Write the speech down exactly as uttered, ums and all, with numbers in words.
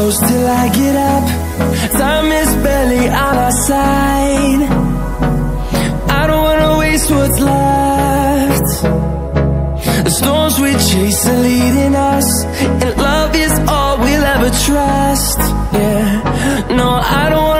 close till I get up. Time is barely on our side. I don't wanna waste what's left. The storms we chase are leading us, and love is all we'll ever trust. Yeah, no, I don't wanna